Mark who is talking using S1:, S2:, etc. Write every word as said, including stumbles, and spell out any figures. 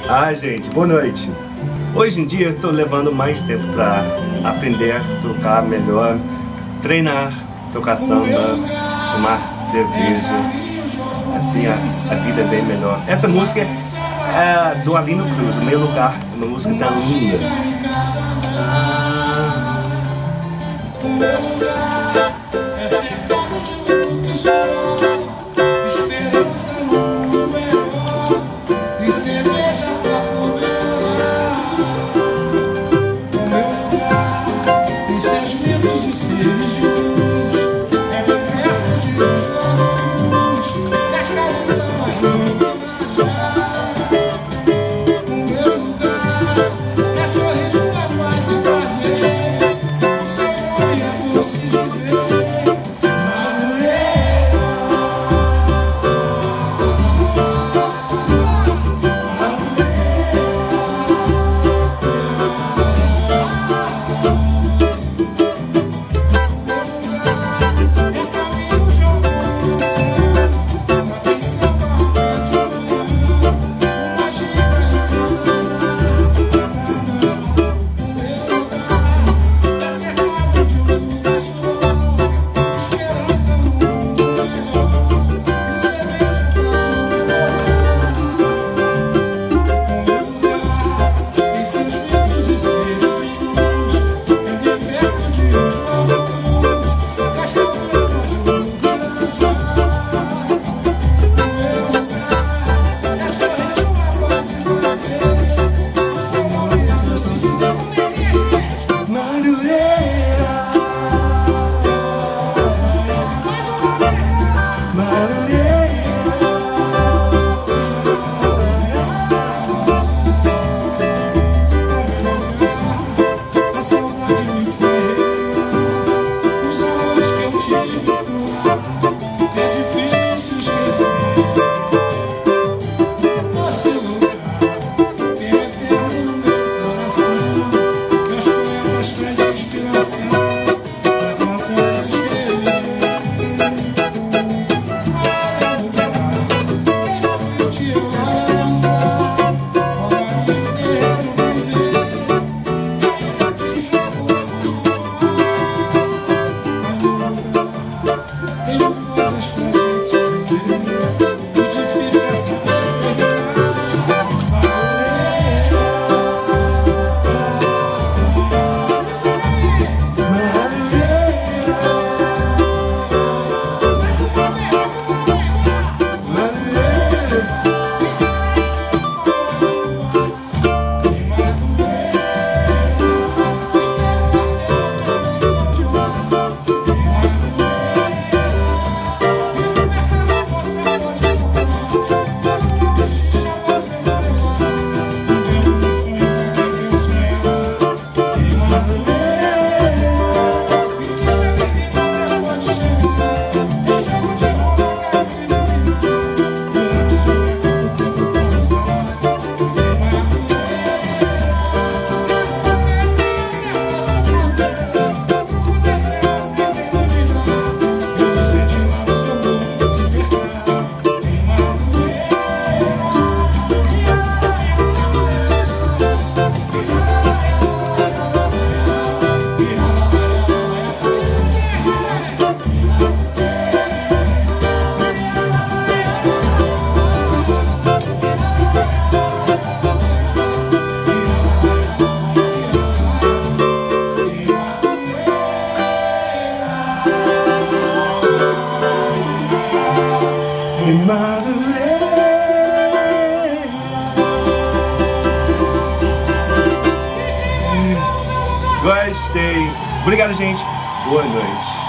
S1: Ah, gente, boa noite. Hoje em dia eu estou levando mais tempo para aprender a tocar melhor, treinar, tocar samba, tomar cerveja. Assim a, a vida é bem melhor. Essa música é do Arlindo Cruz, O Meu Lugar, uma música tão linda. Gostei. Obrigado, gente. Boa noite.